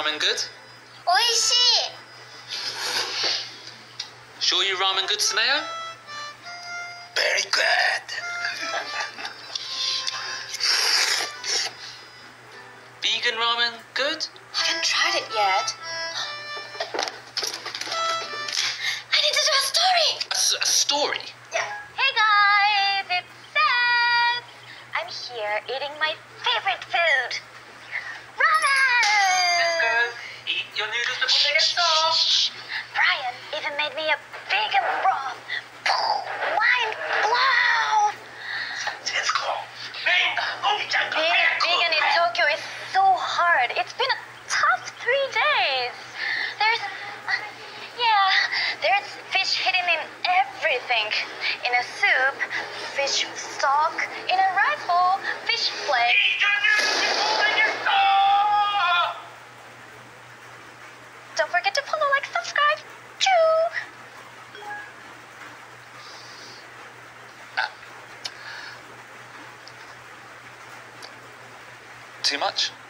ramen good? 美味しい Sure you ramen good, Sumeo? Very good. Vegan ramen good? Haven't tried it yet. I need to do a story. A story? Yeah. Hey guys, it's Seth. I'm here eating my favorite food. Ramen! Eat your noodles before they get soft. Brian even made me a vegan broth. Mind blown! Being vegan in Tokyo is so hard. It's been a tough 3 days. There's fish hidden in everything. In a soup, fish stock. In a rice bowl, fish flakes. Don't forget to follow, like, subscribe. Choo! Too much?